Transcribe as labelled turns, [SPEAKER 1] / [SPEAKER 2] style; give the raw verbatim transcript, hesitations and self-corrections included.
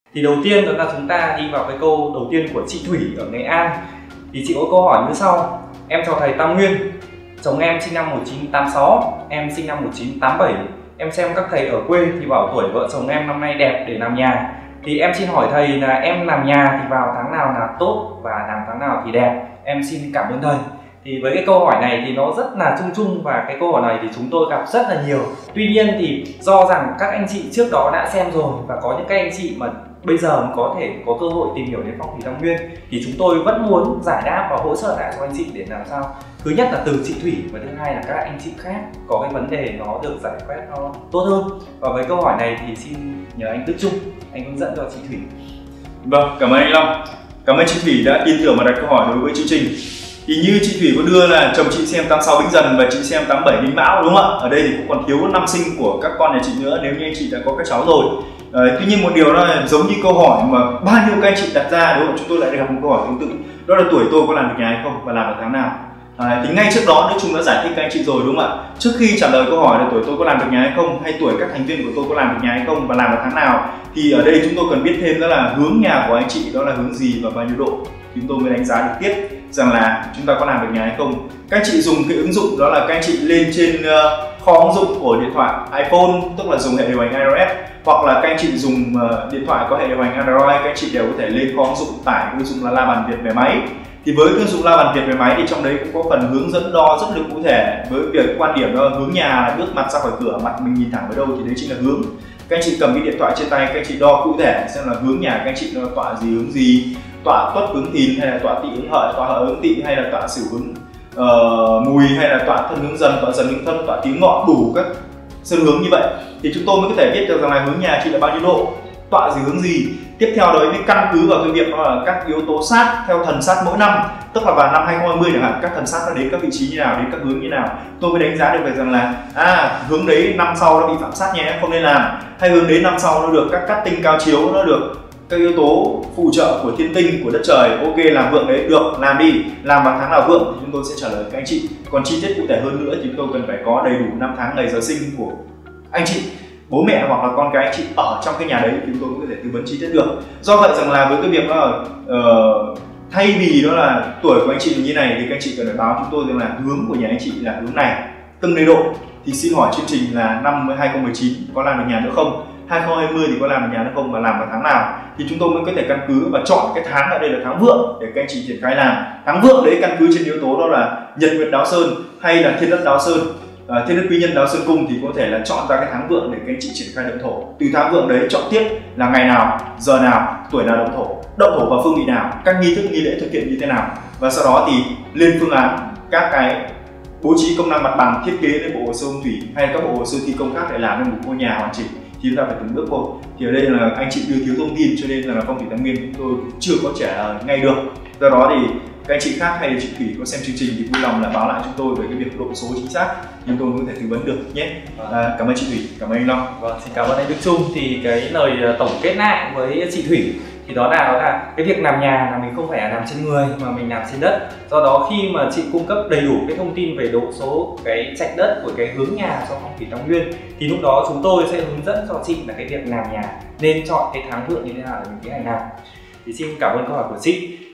[SPEAKER 1] Thì đầu tiên đó là chúng ta đi vào cái câu đầu tiên của chị Thủy ở Nghệ An. Thì chị có câu hỏi như sau: em chào thầy Tam Nguyên, chồng em sinh năm một nghìn chín trăm tám mươi sáu, em sinh năm một nghìn chín trăm tám mươi bảy. Em xem các thầy ở quê thì bảo tuổi vợ chồng em năm nay đẹp để làm nhà. Thì em xin hỏi thầy là em làm nhà thì vào tháng nào là tốt và làm tháng nào thì đẹp? Em xin cảm ơn thầy. Thì với cái câu hỏi này thì nó rất là chung chung, và cái câu hỏi này thì chúng tôi gặp rất là nhiều. Tuy nhiên thì do rằng các anh chị trước đó đã xem rồi, và có những các anh chị mà bây giờ có thể có cơ hội tìm hiểu đến phong thủy Tam Nguyên, thì chúng tôi vẫn muốn giải đáp và hỗ trợ lại cho anh chị để làm sao thứ nhất là từ chị Thủy, và thứ hai là các anh chị khác có cái vấn đề nó được giải quyết nó tốt hơn. Và với câu hỏi này thì xin nhờ anh Đức Trung, anh hướng dẫn cho chị Thủy.
[SPEAKER 2] Vâng, cảm ơn anh Long. Cảm ơn chị Thủy đã tin tưởng và đặt câu hỏi đối với chương trình. Thì như chị Thủy có đưa là chồng chị xem tám sáu Bính Dần và chị xem tám bảy Đinh Mão, đúng không ạ? Ở đây thì cũng còn thiếu năm sinh của các con nhà chị nữa nếu như anh chị đã có các cháu rồi. Đấy, tuy nhiên một điều đó là giống như câu hỏi mà bao nhiêu các anh chị đặt ra, đúng không? Chúng tôi lại gặp một câu hỏi tương tự, đó là tuổi tôi có làm được nhà hay không và làm được tháng nào. Đấy, thì ngay trước đó Đức Trung đã giải thích các anh chị rồi, đúng không ạ? Trước khi trả lời câu hỏi là tuổi tôi có làm được nhà hay không, hay tuổi các thành viên của tôi có làm được nhà hay không và làm được tháng nào, thì ở đây chúng tôi cần biết thêm đó là hướng nhà của anh chị đó là hướng gì và bao nhiêu độ, chúng tôi mới đánh giá được tiếp rằng là chúng ta có làm được nhà hay không. Các anh chị dùng cái ứng dụng đó là các anh chị lên trên uh, kho ứng dụng của điện thoại iPhone, tức là dùng hệ điều hành iOS, hoặc là các anh chị dùng uh, điện thoại có hệ điều hành Android, các anh chị đều có thể lên kho ứng dụng tải ứng dụng là La Bàn Việt về máy. Thì với ứng dụng La Bàn Việt về máy thì trong đấy cũng có phần hướng dẫn đo rất là cụ thể, với việc quan điểm đó hướng nhà là bước mặt ra khỏi cửa, mặt mình nhìn thẳng vào đâu thì đấy chính là hướng. Các anh chị cầm cái điện thoại trên tay, các anh chị đo cụ thể xem là hướng nhà các anh chị nó tọa gì hướng gì, tọa tuất hướng thìn hay là tọa tỵ hướng hợi, tọa hợi hướng tỵ hay là tọa sửu hướng uh, mùi, hay là tọa thân hướng dần, tọa dần hướng thân, tọa tý ngọ, đủ các sơn hướng như vậy thì chúng tôi mới có thể biết được rằng là hướng nhà chị là bao nhiêu độ, tọa gì hướng gì. Tiếp theo đó mới căn cứ vào cái việc đó là các yếu tố sát theo thần sát mỗi năm, tức là vào năm hai không hai không chẳng hạn, các thần sát nó đến các vị trí như nào, đến các hướng như nào, tôi mới đánh giá được về rằng là à hướng đấy năm sau nó bị phạm sát nhé, không nên làm, hay hướng đấy năm sau nó được các cát tinh cao chiếu, nó được các yếu tố phụ trợ của thiên tinh, của đất trời, ok làm vượng đấy, được làm đi, làm vào tháng nào vượng thì chúng tôi sẽ trả lời các anh chị. Còn chi tiết cụ thể hơn nữa thì chúng tôi cần phải có đầy đủ năm tháng ngày giờ sinh của anh chị, bố mẹ hoặc là con cái anh chị ở trong cái nhà đấy thì chúng tôi cũng có thể tư vấn chi tiết được. Do vậy rằng là với cái việc đó là uh, thay vì đó là tuổi của anh chị như này thì các anh chị cần phải báo chúng tôi rằng là hướng của nhà anh chị là hướng này, từng này độ, thì xin hỏi chương trình là năm hai không một chín có làm được nhà nữa không, hai không hai không thì có làm được nhà nữa không và làm vào tháng nào, thì chúng tôi mới có thể căn cứ và chọn cái tháng ở đây là tháng vượng để các anh chị triển khai làm. Tháng vượng đấy căn cứ trên yếu tố đó là nhật nguyệt đáo sơn hay là thiên đất đáo sơn, à, thiên đất quý nhân đáo sơn cung, thì có thể là chọn ra cái tháng vượng để các anh chị triển khai động thổ. Từ tháng vượng đấy chọn tiếp là ngày nào, giờ nào, tuổi nào động thổ, động thổ vào phương vị nào, các nghi thức nghi lễ thực hiện như thế nào, và sau đó thì lên phương án các cái bố trí công năng mặt bằng, thiết kế lên bộ hồ sơ phong thủy hay các bộ hồ sơ thi công khác để làm nên một ngôi nhà hoàn chỉnh, thì chúng ta phải từng bước thôi. Thì ở đây là anh chị đưa thiếu thông tin cho nên là phong thủy Tam Nguyên chúng tôi chưa có trả lời ngay được. Do đó thì các anh chị khác hay là chị Thủy có xem chương trình thì vui lòng là báo lại chúng tôi về cái việc độ số chính xác, nhưng tôi có thể tư vấn được nhé. À, cảm ơn chị Thủy, cảm ơn anh Long.
[SPEAKER 1] Vâng, xin cảm ơn anh Đức Trung. Thì cái lời tổng kết lại với chị Thủy thì đó là, đó là cái việc làm nhà là mình không phải là làm trên người mà mình làm trên đất. Do đó khi mà chị cung cấp đầy đủ cái thông tin về độ số, cái trạch đất của cái hướng nhà cho phong thủy Tam Nguyên, thì lúc đó chúng tôi sẽ hướng dẫn cho chị là cái việc làm nhà nên chọn cái tháng vượng như thế nào để mình tiến hành làm. Thì xin cảm ơn câu hỏi của chị.